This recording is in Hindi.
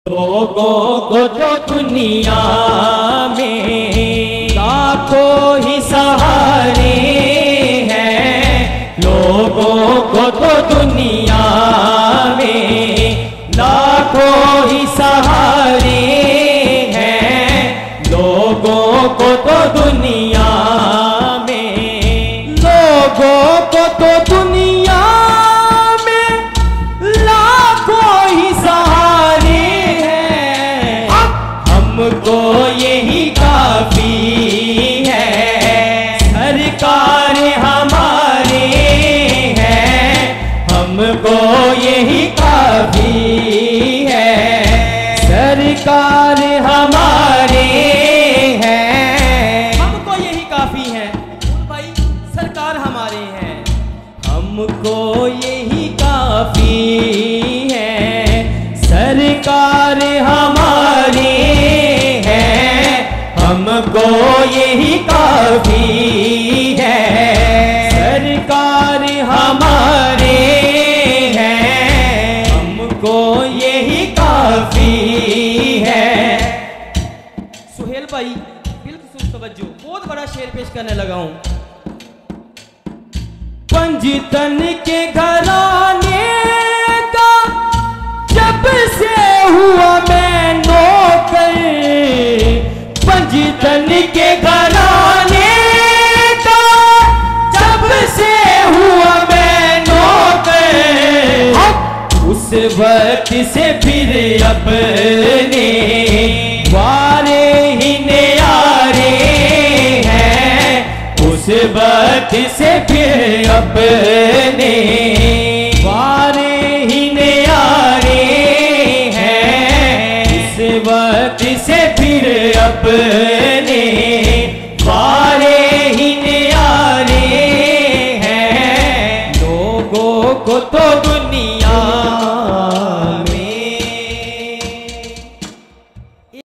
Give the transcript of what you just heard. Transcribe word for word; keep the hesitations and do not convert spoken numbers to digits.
लोगों को तो दुनिया में लाखों ही सहारे हैं, लोगों को तो दुनिया में लाखों ही सहारे हैं, लोगों को तो दुनिया में, लोगों को तो दुनिया में लाखों ही सहारे हैं, हमको यही काफी है, सरकार हमारे हैं, हमको यही काफी है, सरकार हमारे हैं, हमको यही काफी है भाई, सरकार हमारे हैं, हमको यही काफी है, सरकार हमारे हैं, हमको यही काफी है, सरकार हमारे हैं, हमको यही काफी है। सुहेल भाई बिल्कुल तवज्जो, बहुत बड़ा शेर पेश करने लगा हूं। पंजतन के घराने का जब से हुआ मैं नौकर, पंजतन के घराने का जब से हुआ मैं नौकर, उस वक्त से फिर अपने वारे ही न्यारे हैं, उस वक्त से फिर अपने वारे ही न्यारे हैं, उस वक्त से फिर अपने वारे ही न्यारे हैं, लोगों को तो दुनिया